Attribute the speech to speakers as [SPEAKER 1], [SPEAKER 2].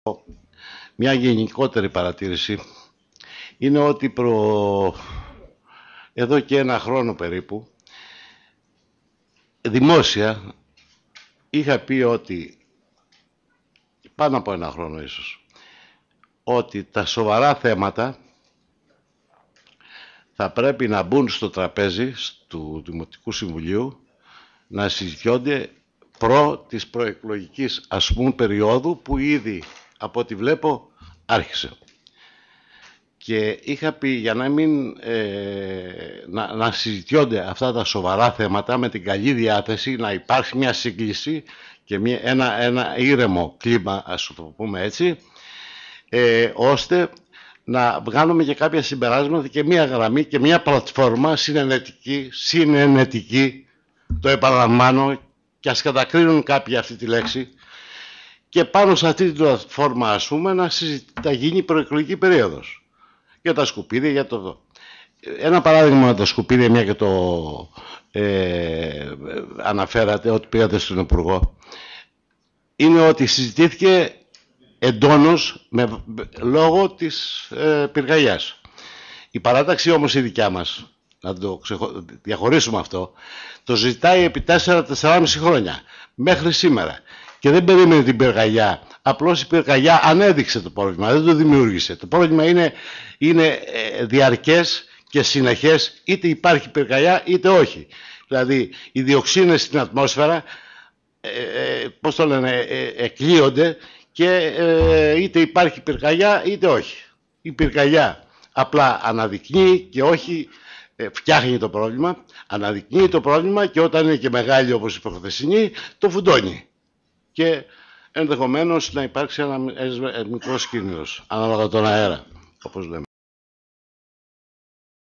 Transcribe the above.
[SPEAKER 1] Μια γενικότερη παρατήρηση είναι ότι εδώ και ένα χρόνο περίπου δημόσια είχα πει ότι, πάνω από ένα χρόνο ίσως, ότι τα σοβαρά θέματα θα πρέπει να μπουν στο τραπέζι του Δημοτικού Συμβουλίου να συζητιόνται της προεκλογικής περίοδου που ήδη από ό,τι βλέπω άρχισε. Και είχα πει για να μην να συζητιόνται αυτά τα σοβαρά θέματα με την καλή διάθεση, να υπάρχει μια σύγκληση και ένα ήρεμο κλίμα, ας το πούμε έτσι, ώστε να βγάλουμε και κάποια συμπεράσματα και μια γραμμή και μια πλατφόρμα συνενετική, το επαναλαμβάνω, και ας κατακρίνουν κάποιοι αυτή τη λέξη, και πάνω σε αυτή την πλατφόρμα, ας πούμε, να γίνει η προεκλογική περίοδος. Για τα σκουπίδια, για το... Ένα παράδειγμα με τα σκουπίδια, μια και το αναφέρατε, ότι πήγατε στον Υπουργό, είναι ότι συζητήθηκε εντόνως λόγω της πυρκαγιάς. Η παράταξη όμως η δικιά μας, να το διαχωρίσουμε αυτό, το ζητάει επί 4-4,5 χρόνια, μέχρι σήμερα. Και δεν περίμενε την πυρκαγιά. Απλώς η πυρκαγιά ανέδειξε το πρόβλημα, δεν το δημιούργησε. Το πρόβλημα είναι διαρκές και συνεχές, είτε υπάρχει πυρκαγιά είτε όχι. Δηλαδή οι διοξίνες στην ατμόσφαιρα, πώς το λένε, εκλείονται και είτε υπάρχει πυρκαγιά είτε όχι. Η πυρκαγιά απλά αναδεικνύει και όχι φτιάχνει το πρόβλημα, αναδεικνύει το πρόβλημα και όταν είναι και μεγάλη όπως η προχθεσινή, το φουντώνει. Και ενδεχομένως να υπάρξει ένα μικρός κίνδυνος, ανάλογα τον αέρα, όπως λέμε.